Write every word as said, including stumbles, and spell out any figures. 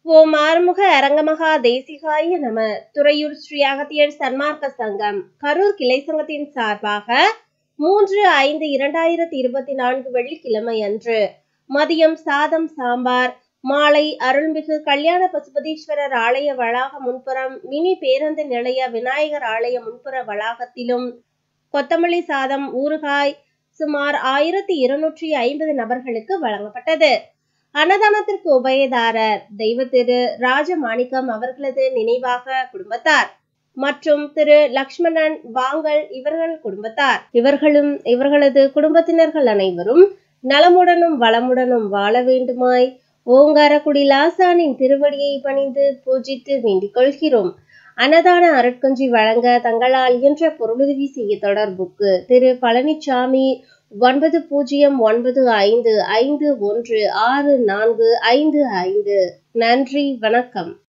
ஓம் ஆறுமுக அரங்கமகா தேசிகாய நம. துறையூர் ஸ்ரீ அகத்தியர் சன்மார்க்க சங்கம் கரூர் கிளை சங்கத்தின் சார்பாக மூன்று ஐந்து இரண்டாயிரத்தி இருபத்தி நான்கு வெள்ளிக்கிழமை அன்று மதியம் சாதம் சாம்பார், மாலை அருள்மிகு கல்யாண பசுபதீஸ்வரர் ஆலய வளாக முன்புறம் மினி பேருந்து நிலைய விநாயகர் ஆலய முன்புற வளாகத்திலும் கொத்தமல்லி சாதம், ஊறுகாய் சுமார் ஆயிரத்தி இருநூற்றி ஐம்பது நபர்களுக்கு வழங்கப்பட்டது. அன்னதானத்திற்கு உபயதாரர் தெய்வ திரு ராஜமாணிக்கம் அவர்களது நினைவாக குடும்பத்தார் மற்றும் திரு லக்ஷ்மணன் வாங்கல் இவர்கள் குடும்பத்தார் இவர்களும் இவர்களது குடும்பத்தினர்கள் அனைவரும் நலமுடனும் வளமுடனும் வாழ வேண்டுமாய் ஓங்காரக்குடி லாசானின் திருவடியை பணிந்து பூஜித்து வேண்டிக் கொள்கிறோம். அன்னதான அருட்கஞ்சி வழங்க தங்களால் இயன்ற பொருளுதவி செய்ய தொடர்புக்கு திரு பழனிசாமி ஒன்பது பூஜ்ஜியம் ஒன்பது ஐந்து ஐந்து ஒன்று ஆறு நான்கு ஐந்து ஐந்து. நன்றி, வணக்கம்.